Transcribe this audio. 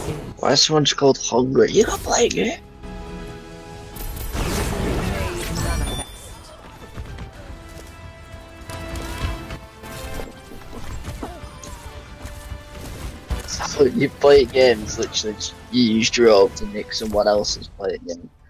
Why is someone called hungry? You can play a game. You play games, literally, you use your own to nick someone else's play game.